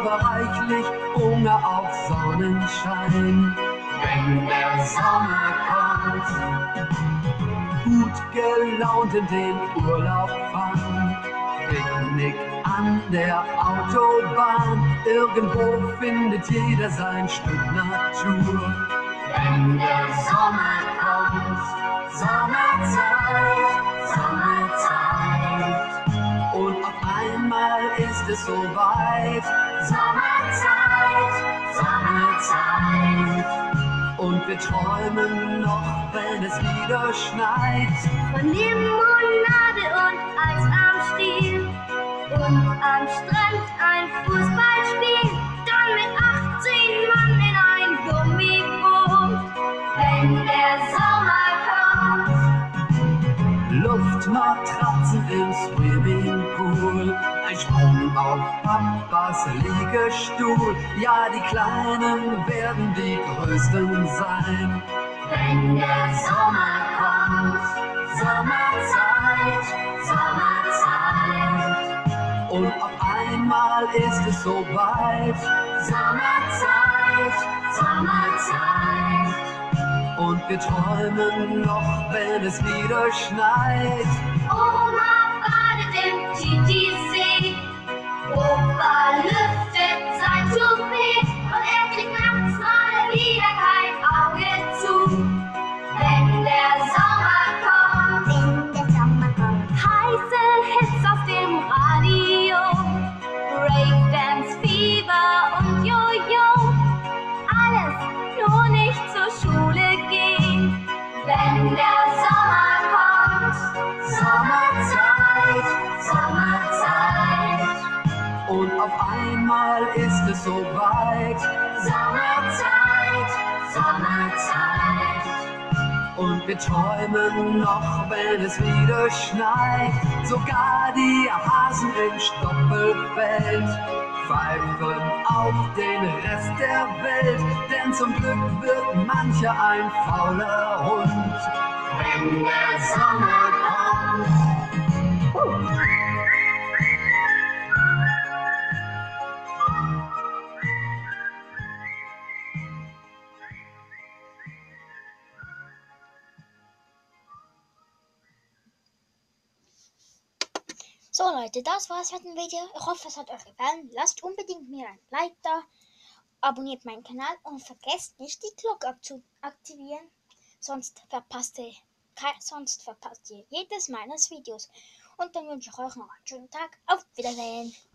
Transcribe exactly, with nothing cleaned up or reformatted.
aber reichlich Hunger auf Sonnenschein. Wenn der Sommer kommt, gut gelaunt in den Urlaub fahren, Picknick an der Autobahn, irgendwo findet jeder sein Stück Natur. Wenn der Sommer kommt, Sommerzeit, Sommerzeit, und auf einmal ist es soweit. Sommerzeit, Sommerzeit, und wir träumen noch, wenn es wieder schneit. Von Limonade und Eis am Stiel und am Strand ein Fußballspiel, dann mit achtzehn Mann in ein Gummiboot. Wenn der Sommer kommt, Luftmatratzen im Swimmingpool, ein Sprung auf Papas Liegestuhl, ja, die Kleinen werden die Größten sein. Wenn der Sommer kommt, Sommerzeit, Sommerzeit, und auf einmal ist es soweit. Sommerzeit, Sommerzeit, und wir träumen noch, wenn es wieder schneit. Oma badet im Titisee, Opa lüftet sein Toupet und er kriegt nachts mal wieder kein Auge zu. Wenn der Sommer kommt, wenn der Sommer kommt, heiße Hits auf dem Radio, Breakdance, Fieber und Jojo, alles nur nicht zur Schule gehen. Wenn der Sommer kommt, Sommerzeit, Sommerzeit, und auf einmal ist es soweit. Sommerzeit, Sommerzeit, und wir träumen noch, wenn es wieder schneit. Sogar die Hasen im Stoppelfeld pfeifen auf den Rest der Welt, denn zum Glück wird mancher ein fauler Hund, wenn der Sommer kommt. So Leute, das war's mit dem Video. Ich hoffe, es hat euch gefallen. Lasst unbedingt mir ein Like da, abonniert meinen Kanal und vergesst nicht, die Glocke zu aktivieren. Sonst verpasst ihr, sonst verpasst ihr jedes meines Videos. Und dann wünsche ich euch noch einen schönen Tag. Auf Wiedersehen.